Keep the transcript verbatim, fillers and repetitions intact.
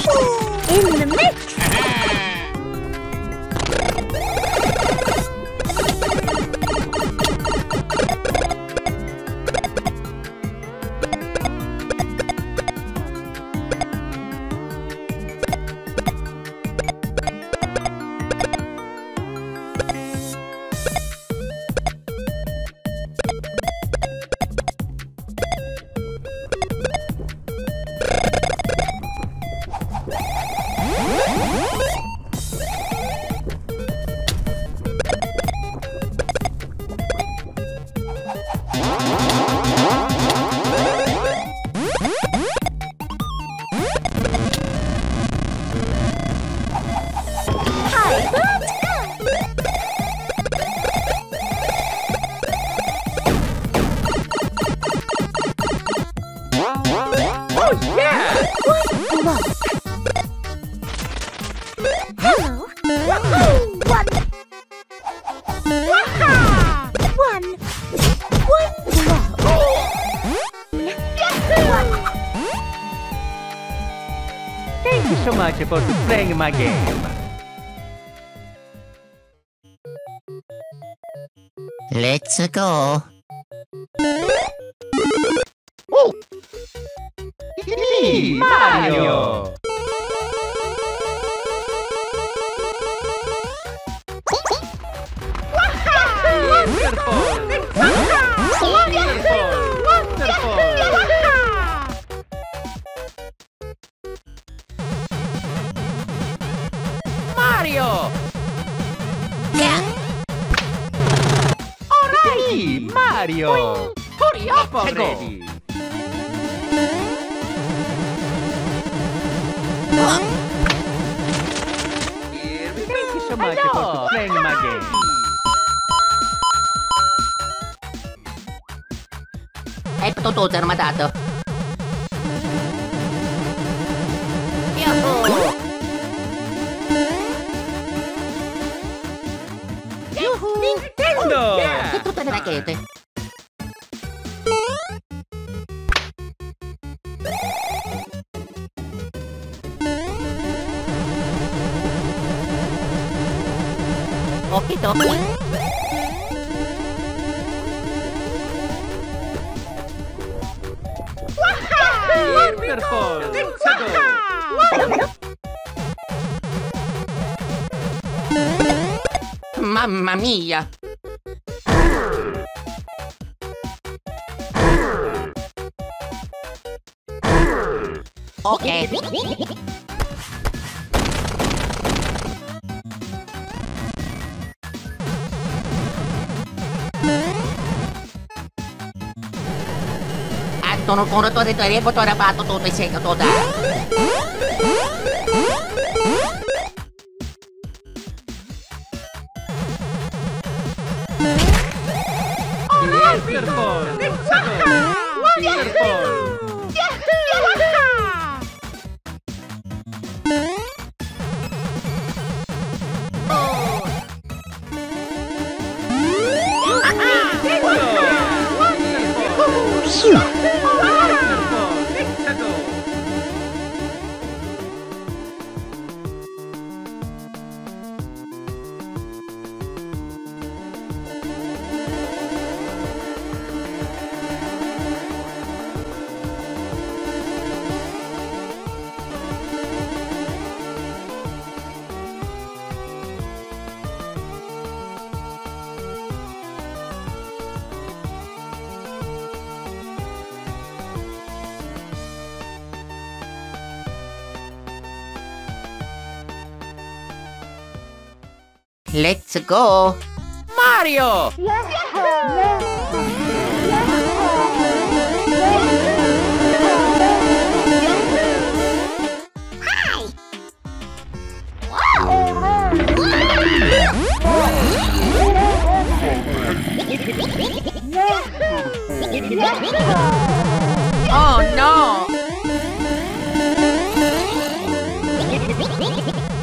In the mix. Thank you so much for playing my game. Let's go. Oh! Hey, Mario! Wonderful! Wonderful! Wonderful! Mario! Yeah. Alright, Mario! Hurry up already! Thank you so much for playing my game. Ecco tutto armatato. Yahoo! Yuhu! Nintendo! Yeah! Che tutte le racchette. Occhi tocchi. Wonderful! Mamma mia! Ok. Sono con rotore di tempo, ho rapato tutto in seguito da... Wonderful! Wonderful! Let's go! Mario! Oh no!